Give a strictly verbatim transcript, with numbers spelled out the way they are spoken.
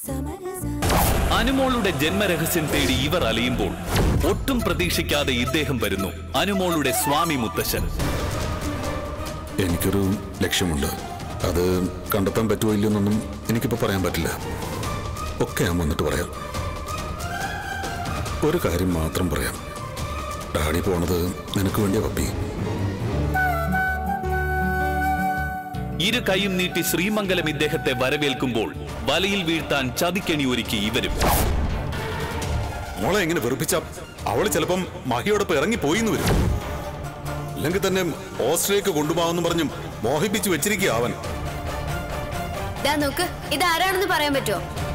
അനുമോളുടെ ജന്മരഹസ്യം തേടി ഇവർ അലയുമ്പോൾ ഒട്ടും പ്രതീക്ഷിക്കാതെ ഇദ്ദേഹം വരുന്നു. അനുമോളുടെ സ്വാമി മുത്തശ്ശൻ. എനിക്കൊരു ലക്ഷ്യമുണ്ട്. അത് കണ്ടെത്താൻ പറ്റുമോ ഇല്ലെന്നൊന്നും എനിക്കിപ്പോ പറയാൻ പറ്റില്ല. ഒക്കെ ഞാൻ വന്നിട്ട് പറയാം. ഒരു കാര്യം മാത്രം പറയാം. ഡാഡി പോണത് നിനക്ക് വേണ്ടിയാ പപ്പി. ഇരു കൈയും നീട്ടി ശ്രീമംഗലം ഇദ്ദേഹത്തെ വരവേൽക്കുമ്പോൾ വലയിൽ വീഴ്ത്താൻ ചതിക്കണി ഒരുക്കി ഇവരും. മോളെ എങ്ങനെ വെറുപ്പിച്ച അവള് ചിലപ്പം മഹിയോടൊപ്പം ഇറങ്ങിപ്പോയിന്ന് വരും. അല്ലെങ്കിൽ തന്നെ ഓസ്ട്രേലിയക്ക് കൊണ്ടുപോകാമെന്ന് പറഞ്ഞും മോഹിപ്പിച്ചു വെച്ചിരിക്കുക അവൻ. നോക്ക്, ഇത് ആരാണെന്ന് പറയാൻ പറ്റുമോ?